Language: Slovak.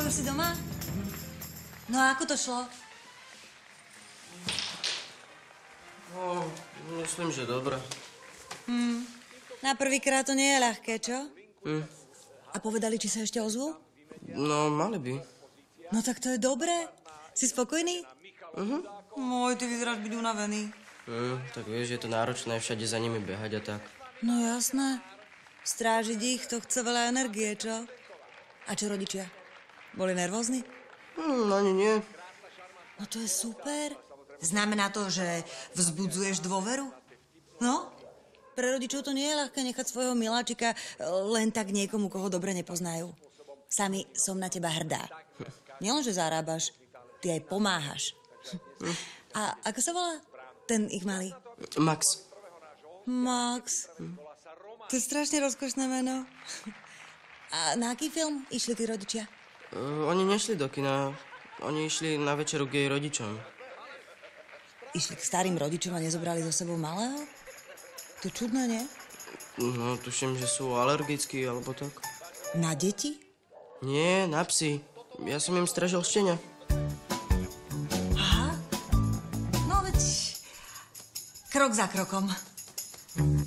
Ahoj, už si doma? No a ako to šlo? No, myslím, že dobre. Na prvýkrát to nie je ľahké, čo? A povedali, či sa ešte ozvú? No, mali by. No tak to je dobré. Si spokojný? Môj, ty vyzeráš byť unavený. Tak vieš, je to náročné všade za nimi behať a tak. No jasné. Strážiť ich, to chce veľa energie, čo? A čo rodičia? Boli nervózni? Ani nie. No to je super. Znamená to, že vzbudzuješ dôveru? No? Pre rodičov to nie je ľahké nechať svojho miláčika len tak niekomu, koho dobre nepoznajú. Sami som na teba hrdá. Nielenže zarábaš, ty aj pomáhaš. A ako sa volá ten ich malý? Max. Max. To je strašne rozkošné meno. A na aký film išli tí rodičia? Oni nešli do kina. Oni išli na večeru k jej rodičom. Išli k starým rodičom a nezobrali so sebou malého? To je čudné, nie? No, tuším, že sú alergickí, alebo tak. Na deti? Nie, na psy. Ja som im stražil štenia. Aha. No veď... Krok za krokom.